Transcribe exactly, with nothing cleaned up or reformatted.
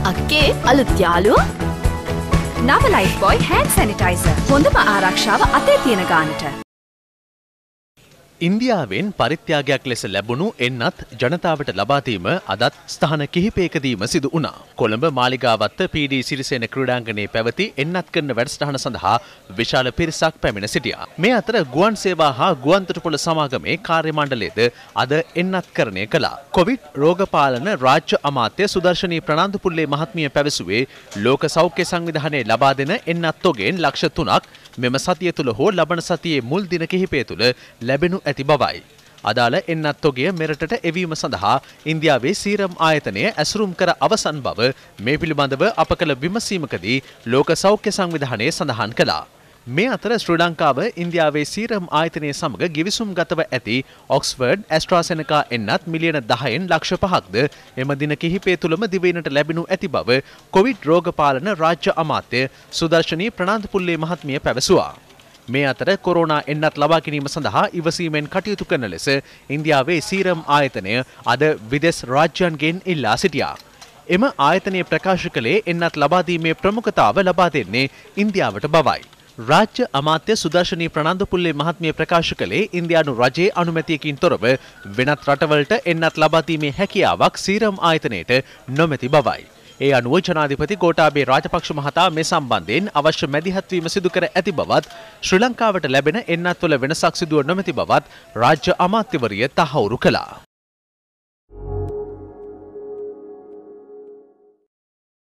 අක්කේ අලුත් යාළුවෝ නව ලයිෆ් බොයි හෑන්ඩ් සැනිටයිසර් හොඳම ආරක්ෂාව අතේ තියෙන ගානට. ඉන්දියාවෙන් පරිත්‍යාගයක් ලෙස ලැබුණු එන්නත් ජනතාවට ලබා දීම අදත් ස්ථාන කිහිපයකදීම සිදු වුණා. කොළඹ මාලිගාවත්ත පී.ඩී. සිරිසේන ක්‍රීඩාංගණයේ පැවති එන්නත් කරන වැඩසටහන සඳහා විශාල පිරිසක් පැමිණ සිටියා. මේ අතර ගුවන් සේවා හා ගුවන් තොටුපොළ සමාගමේ කාර්ය මණ්ඩලයද අද එන්නත්කරණය කළා. කොවිඩ් රෝග පාලන රාජ්‍ය අමාත්‍ය සුදර්ශනී ප්‍රනාන්දුපුල්ලේ මහත්මිය පැවසුවේ ලෝක සෞඛ්‍ය සංවිධානයේ ලබා දෙන එන්නත් තොගෙන් ලක්ෂ තුනක් මෙම සතිය තුළ හෝ ලබන සතියේ මුල් දින කිහිපය තුළ ලැබෙනු ඇති බවයි. අදාළ එන්නත් තොගය මෙරටට එවීම සඳහා ඉන්දියාවේ සීරම් ආයතනය ඇසුරුම් කර අවසන් බව මේ පිළිබඳව අප කළ විමසීමකදී ලෝක සෞඛ්‍ය සංවිධානය සඳහන් කළා. මේ අතර ශ්‍රී ලංකාව ඉන්දියාවේ සීරම් ආයතනය සමග ගිවිසුම් ගතව ඇති ඔක්ස්ෆර්ඩ් ඇස්ට්‍රාසෙනකා එන්නත් මිලියන දහයෙන් ලක්ෂ පහක්ද එම දින කිහිපය තුළම දිවයිනට ලැබෙනු ඇති බව කොවිඩ් රෝග පාලන රාජ්‍ය අමාත්‍ය සුදර්ශනී ප්‍රනාන්දුපුල්ලේ මහත්මිය පැවසුවා. මේ අතර කොරෝනා එන්නත් ලබා ගැනීම සඳහා ඉවසීමෙන් කටයුතු කරන ලෙස ඉන්දියාවේ සීරම් ආයතනය අද විදෙස් රාජ්‍යයන්ගෙන් ඉල්ලා සිටියා. එම ආයතනය ප්‍රකාශ කළේ එන්නත් ලබා දීමේ ප්‍රමුඛතාව ලබා දෙන්නේ ඉන්දියාවට බවයි. රාජ්‍ය අමාත්‍ය සුදර්ශනී ප්‍රනාන්දුපුල්ලේ මහත්මිය ප්‍රකාශ කළේ ඉන්දියානු රජයේ අනුමැතියකින් තොරව වෙනත් රටවලට එන්නත් ලබා දීමේ හැකියාවක් සීරම් ආයතනයට නොමැති බවයි. ඒ අනුව ජනාධිපති ගෝඨාභය රාජපක්ෂ මහතා මේ සම්බන්ධයෙන් අවශ්‍ය මැදිහත් වීම සිදු කර ඇති බවත් ශ්‍රී ලංකාවට ලැබෙන එන්නත් වල වෙනසක් සිදුව නොමැති බවත් රාජ්‍ය අමාත්‍යවරිය තහවුරු කළා.